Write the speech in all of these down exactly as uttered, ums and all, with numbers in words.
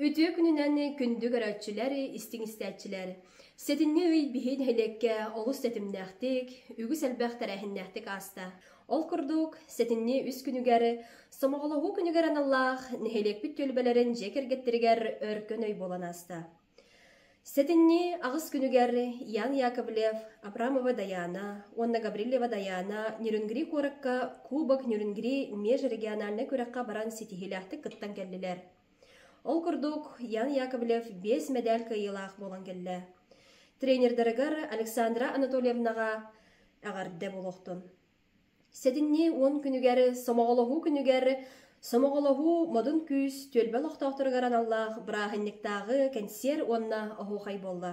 Ütüye gününden kündü görətçiləri, istinistətçiləri. Setinni öy bihin helekke olus setimnəxtik, ügü selbəq tərəhinnəxtik asta. Ol kurduk, setinni üs günügəri, somoğuluğu günügəran Allah, nehelek bit tölbələrin jekergettirgər örkön öy bolan asta. Setinni ağız günügəri Yan Яковлев, Абрамова Даяна, Онна Гаврилева Даяна, Нюрнгри коракка, Кубок Нюрнгри межрегиональны көрәкка баран сетихиләхті кыттан кәллілер. Ол курдук Ян Яковлев бес медаль кайылақ болан кәллі. Тренердерігер Александра Анатольевнаға ағарды болуқтын. Сетинни он күнігәрі, Сомоғолоғу күнігәрі, Сомоғолоғу модын күз төлбәл оқтақтырғаран Аллах бірағыннықтағы кәнсер онна оғуғай болла.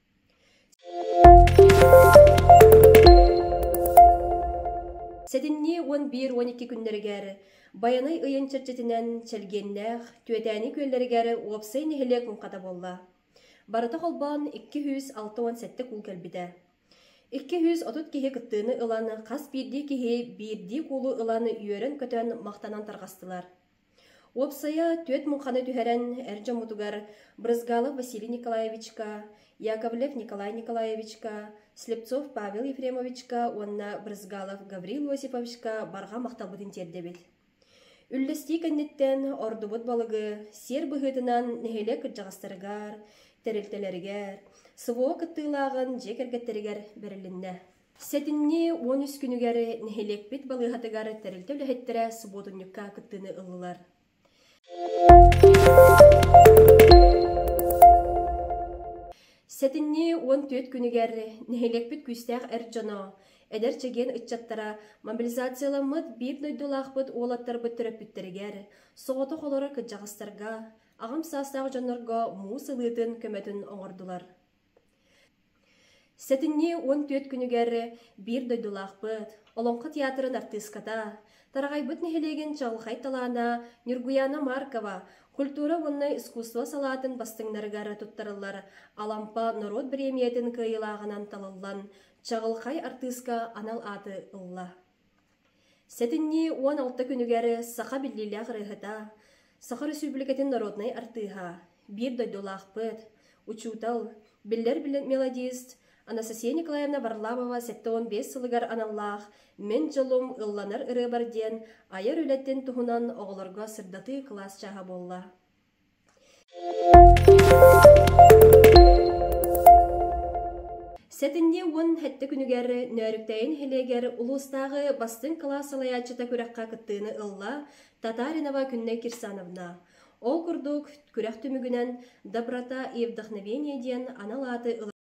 Сетинни он бир он iki күннергәрі, баянай ыйын чырчетінен чәлгеннәқ, түйетәні көллергәрі опсай нехелек мұнқата болла. Барыта қолбан iki yüz altı on сәтті күл кәлбіді. iki yüz otuz кеге кыттыны ыланы, қас бірді кеге бірді қолы ыланы үйерін көтен мақтанан тарғастылар. Опсая төт мұнқаны түхәрен әржі мұтығар Брызгалов Василий Николаевичка, Яковлев Николай Николаевичка, Слепцов Павел Ефремовичка, онна Брызгалов Гаврил Осиповичка барға мақталбытын тердебет. Үллісті кәннеттен ордубыт балығы сер бұғытынан нехелек жағастырғар, тәрілтелергер, сывуы кыттылағын жекергеттерігер берілінне. Сәтінне он үс күнігері нехелек бет балығатығар тәрілтелі хеттері субботынюкка кыттыны ылылар. Сәтінне он төрт күнігері нехелек бет күстәғ әрджана, әдер чеген үтчаттара мобилизацияламыд бір дойдулақ бұд олаттар бұд түріп бүттірігер, соғыты қолары күджағыстарға, ағым састағы жанларға мұсылытын көметін оңырдылар. Сәтінне он төрт күнігері бір дойдулақ бұд, олонқы театрын артыската, тарағай бұд нехелеген чағылқай талана Нюргуяна Маркова, культура онны искусство салатын бастыңнарғары тұттарылар, алампа народ премиятын кайылағынан талылан, чағылқай артыска анал аты ылла. Сәтінне он алты күнігері сақа білілі ғырығыта, Саха Республикатын народный артыға, бір дойдулақ бұд, учутал, білер білін мелодист, Анастасия Николаевна Варламова сәтті он бес сылығар аналлақ, мен жылым ылланар ұры барден, айыр өлеттен тұғынан оғыларға сырдаты класс чаға болла. Сәтінде он хәтті күнігері нөріктәйін хелегері ұлыстағы бастың класс алаячыта көрәққа кыттыны ылла Татаринова Күнне Кирсановна. Ол күрдік көрәқ түмігінен доброта и вдохновение ден аналаты ылла.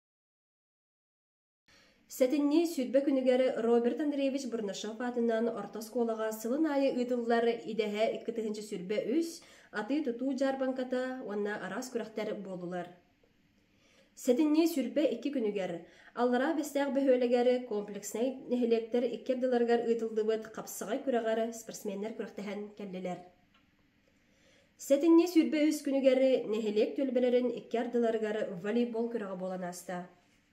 Сәтінне сүрбе күнігері Роберт Андреевич Бурнашов атынан орта сколаға сылын айы ұйдылылары идәһә иккітігінші сүрбе үс, аты тұту жарбанката, онна арас күрәқтері болулар. Сәтінне сүрбе iki күнігері, аллара бәстәғ бөхөлегері комплекснай нехелектер иккерділарғар ұйдылды бұд қапсығай күрәғары спортсменнер күрәқтәһән кәллелер. Сәтінне сүрбе үс күнігері нехелек төлбелерін иккерділарғары волейбол күрәға болан аста.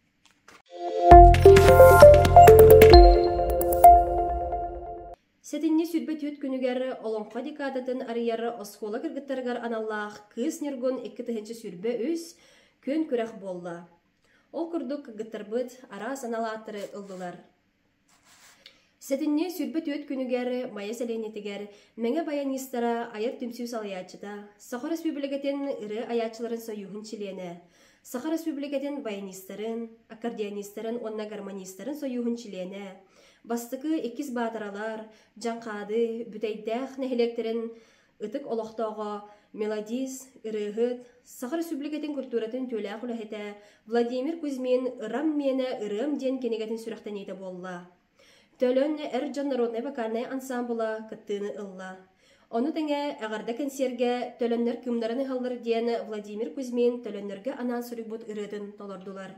Сәтінне сүрбе төт күнігері олонқа декадатын арыяры оскола кіргіттарғар аналлақ кыз нергон екі тігінші сүрбе үс көн көрәқ болла. Ол күрдік кігіттарбыт арас аналаттыры ылдылар. Сәтінне сүрбе төт күнігері майя сәленетігер мәңе баянистара айыр түмсүү салаячыда Саха Республикатын ыры аячыларын союғын чилене. Саха Республикатын баянистарын, аккордеонистарын, онна гармонистарын союғын чилене. Бастықы екіз батыралар, жанқады, бүтәйдәқ нәхелектерін ытык олықтауға, мелодиз, ырығыт, Саха Республикатын культуратын төлі құлахеті Владимир Кузьмин ырам мені ырым ден кенегетін сүріқтен еді болла. Төлін әр жан народный вокальный ансамбыла кыттыны ылла. Оны тәңе әғарда консерге төліннер күмдарын ғалыр ден Владимир Кузьмин төліннерге анан сүрік бұд ырыдын толырдылар.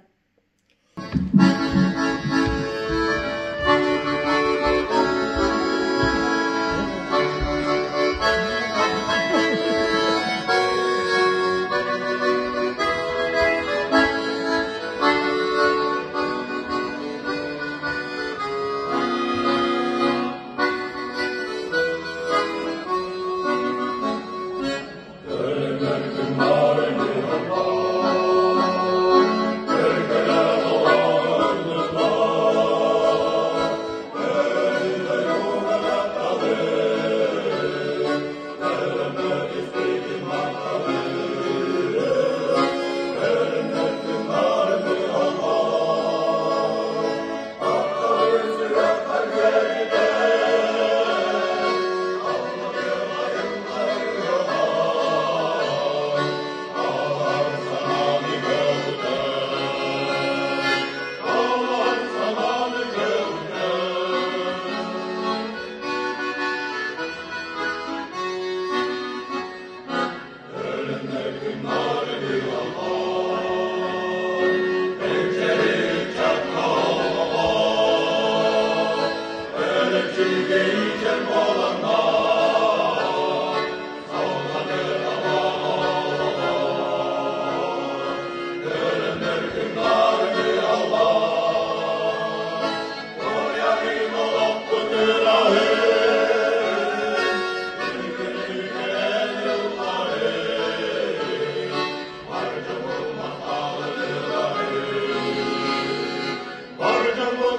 Mar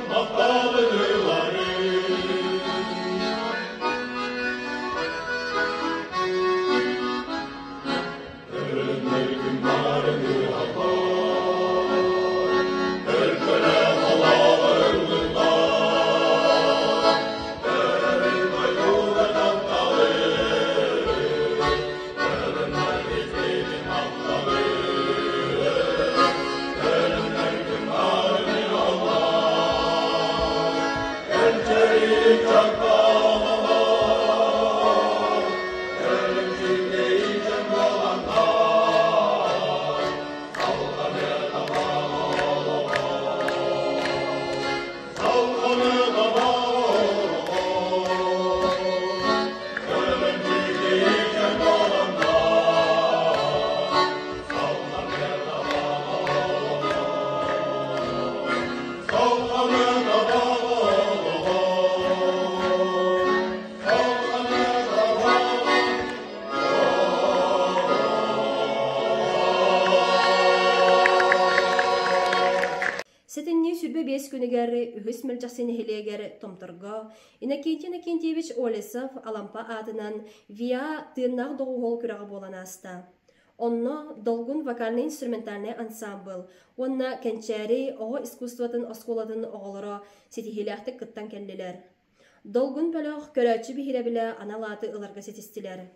Сетенне сүрбе бес күнігері үхіс мілжақсені хелегері томтырға, Иннокентий Иннокентьевич Олесов алампа атынан виа тыыннақ доғуғол күрағы болан аста. Онно долгун вокально-инструментальный ансамбл, онна кенчәри оғы искусстватын осколадын оғылыра сетихиляқты кыттан келлилер. Долгун бөліғ көрәтші бихире біле аналаты ыларға сетистилер.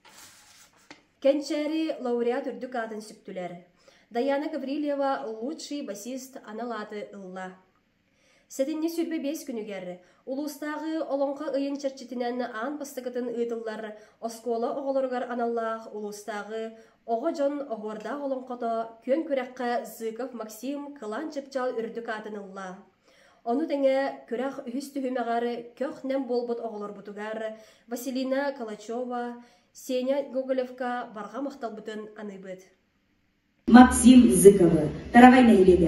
Кенчәри лауреат үрдік атын сүптілер. Даяна Гаврилева лучший басист аналаты ылла. Сетенне сүрбе бес күнігер. Улустағы олонқа ыйын чарчетінен аан бастықытын ыйдыллар. Оскола оғылырғар аналлақ улустағы оғы жон оғырда олонқото көн көрәққа Зыков Максим кылан чыпчал үрдік атын ылла. Оны тәңе көрәқ үхіс түхімеғары көх нәм болбыт оғылыр бұтығар Василина Калачева, Сеня Гоголевка барға мақтал бұтын аныбыт. Максим Зыкова, таравай на илега.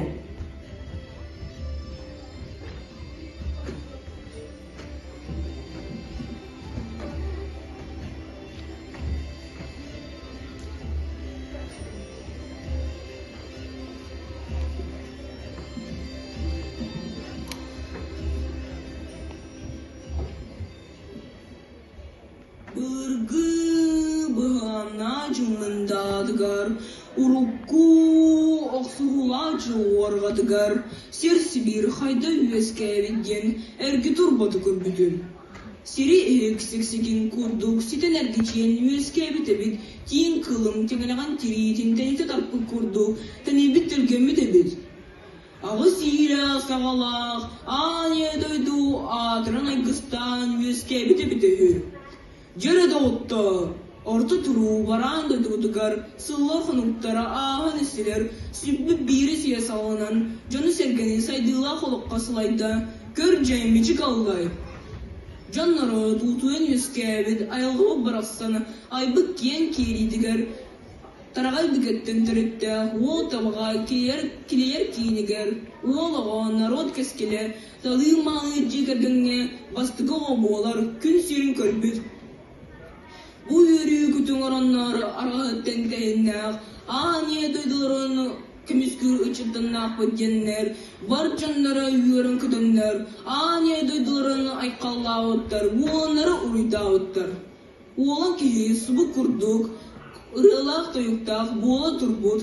Burgu bana cümlendadıgar, urukku oqsuğulaçı orgadıgar, Ser-Sibir hayda üeskevingen, ergi turbatı körbüdün. Seri eksik-sikin kurduk, siten ergiçen üeskevitebit, tiyin kılım temelegan tiritin teyte tarpı kurduk, tani bittirgemi debit. Ağı sira sağalaq, anye doydu, atıran aygıstan üeskevitebitehür. Jere doğutta, orta turu varan doydugar, sıllar hanıktara ağın istiler, sübbü biri siyasalının, canı sergeni saydıla kolokka sılayda, kör caymici kallay. Canları tutuen yüskevit, ayılgı bıraksanı, aybık yen keridigar, taragay biketten terette, o tabağa kileyer kinigar, oğlağa narod keskele, talıymağı cikergenge, bastıgı obolar, kün sirin körbüt. Bu yürü kütün oranları arağıtten tehinler, aniye duydularını kemiskür ıçıdan napıdyenler, var canlara yürün kütünler, aniye duydularını aykallavutlar, bu onları uydavutlar. Olan ki subu kurduk, ırılaq toyuktaq, bola turbut.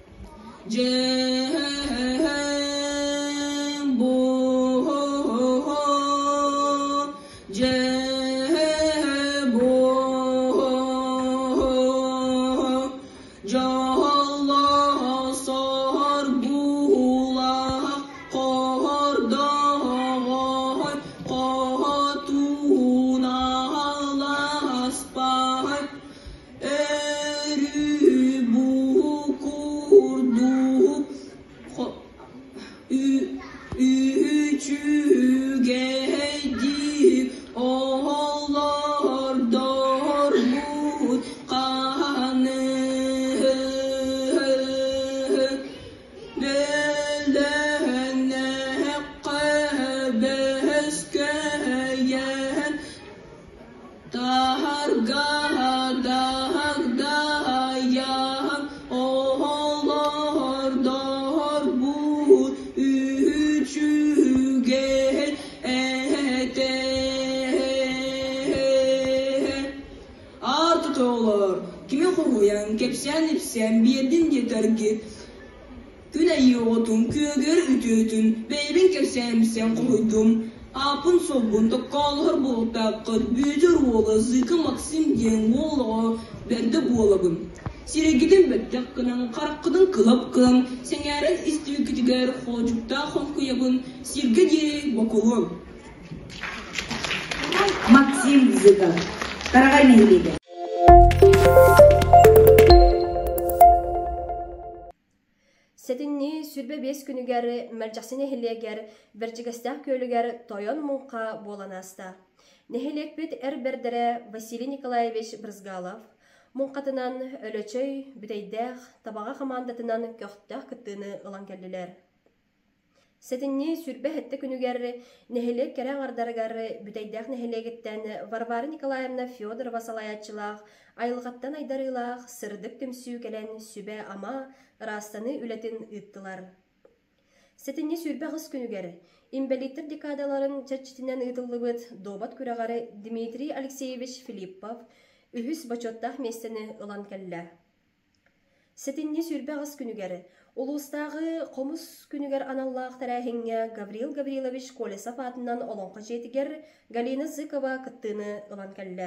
Cehem bo ho ho ho, cehem bo ho ho ho, jahallah sar bulah, qahar dağay, qahatuna Allah aspahay. Üçü ipsen ipsen birdin yetergi. Güne yiğotun köger ütütün, beybin kepsen sen koydum. Apın sobun takkalhır bultakır, büyüdür ola zıkı maksim den ola berdi bolabın. Siregidin bettek kınan, karakkıdın kılap kılan, sengerin istüyü kütüger hocukta honkuyabın, sirge diyerek bakulun. Максим Зыков. Тарагай Нехилеге. Setinni sürbe beş günüger, mercaksine hilleger, vercigestah köylüger toyon munqa bolanasta. Nehilek bit er berdere Vasily Nikolaevich Брызгалов, munqatınan ölöçöy, büteydäh, tabağa komandatınan köhtah kıttığını ılan kelliler. Setinni sürbe hette günüger, nehilek kere ardargar, büteydäh nehilegitten Varvara Nikolaevna Fyodorova salayatçılaq, ayılgattan aydarılaq, sırdık tümsü kelen sübe ama rastanı ületin ıttılar. Setinni sürbe hız günüger, imbelitter dekadaların çerçitinden ıtıllıbıt dobat küreğarı Dmitri Alexeyevich Filippov, ühüs baçottah mesini ılan kelle. Setinni sürbe hız günüger, Улустағы қомыс күнігер аналлақ тәрәхіңе Гаврил Гаврилович Колесов атынан олонқа жетігер Галина Зыкова кыттыны ылан кәлі.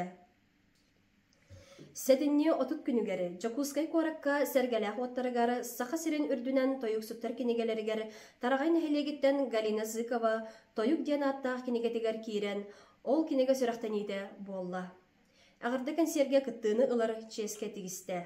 Сәдінне отут күнігері Жакускай коракка сәргәләқ оттарығары сақа сирен үрдінен тойық сұттар кенегелерігер тарағай нәхелегіттен Галина Зыкова тойық ден аттақ кенегетігер кейрен ол кенеге сүрақтан еді болла. Ағырды консерге кыттыны ылар ческе тегісті.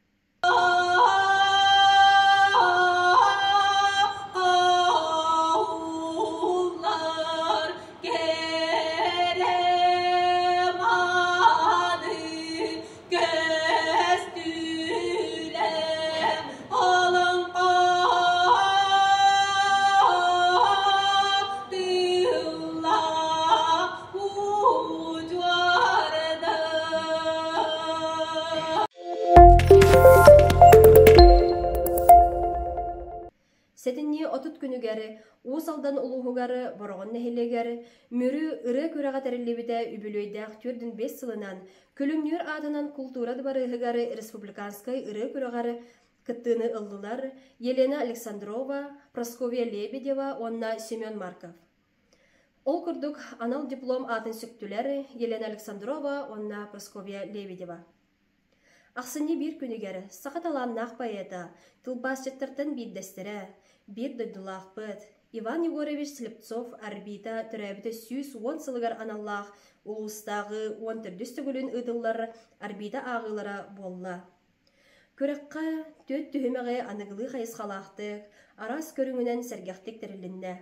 Setinni otut günügeri, usaldan uluğugari, borğun nehillegeri, mürü ırı kürağa terillibide übülöydäq türdün beş sılынан, külümnür adынан kultura barıhıgari Respublikanskay ırı kürağarı kıttığını ıldılar Yelena Alexandrova, Praskovya Lebedeva, onna Semyon Markov. Ol kurduk anal diplom atın süktüler Yelena Alexandrova, onna Praskovya Lebedeva. Ақсыны bir күнігері, сақат аланнақ поэта, тылбасчеттіртін биддестері, bir дойдулақ бұд, Иван Егорович Слепцов арбита түрәбіті сүйіс он сылығар аналлақ, ұлыстағы он түрдісті күлін ұдылар арбита ағылары болла. Көріққа төт түхімеғі анығылы қайысқалақтық, арас көріңінен сәргәқтік тірілінді.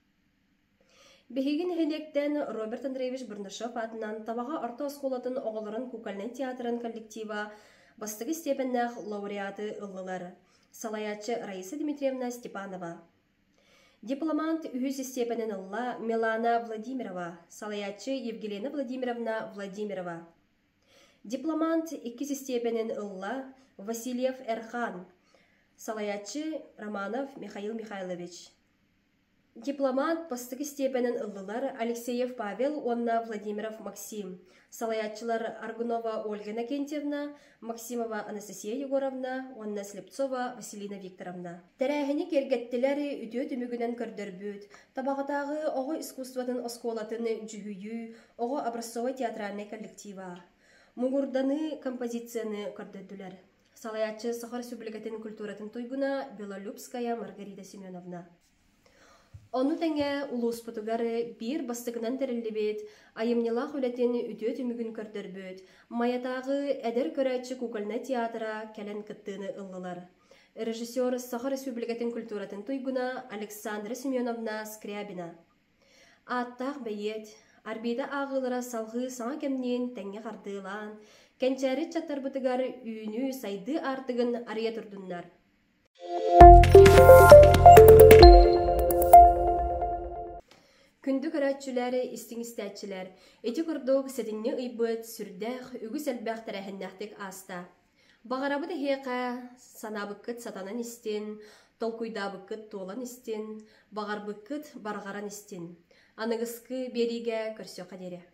Бехигин хелектен Роберт Андреевич Бурнашов атынан табаға орта осколатын оғыларын Кукольный театрын коллектива бастығы степеннәқ лауреаты ыллылар. Салаятчы Раиса Дмитриевна Степанова. Дипломант үхіз степенен ылла Милана Владимирова. Салаятчы Евгелена Владимировна Владимирова. Дипломант иккіз степенен ылла Васильев Эрхан. Салаятчы Романов Михаил Михайлович. Дипломант постығы степенен ыллылар Алексеев Павел, онна Владимиров Максим. Салаятчылар Аргунова Ольга Накентьевна, Максимова Анастасия Егоровна, онна Слепцова Василина Викторовна. Тәрәхіні кергеттілері үтіө түмігінен көрдірбүт. Табағытағы оғы искусстватын осколатын жүгүйі, оғы образцовый театральный коллектива. Мугурданы композицияны көрдірділер. Салаятчы Сахар Республикатын культуратын туйгуна Белолюбская Маргарита Семеновна. Onu tenge ulus potugары bir бастығынан тәрілібет, айымнелақ өлетін үтіө түмігін көрдірбөт, маятағы әдір көрәтші Кукольный театра кәлін кыттыны ыллылар. Режиссер Сахар Республикатын культуратын туйгуна Александра Семеновна Скрябина. Аттақ бәйет, арбида ағылыра салғы саңа кәмнен тәңе қардылан, кәнчәрі чаттар бұтығары үйіні сайды артығын ария тұрдынлар. Күнді көрәтчілері, істің-істәтчілер, еті күрдіг сәдіңні ұйбыт, сүрдәқ, үгі сәлбәқ тәрәхіннәқтік аста. Бағарабы да хеқа, санабыққыт сатанан істен, толкуйдабыққыт толан істен, бағарбыққыт барғаран істен. Анығысқы беріге көрсе қадері.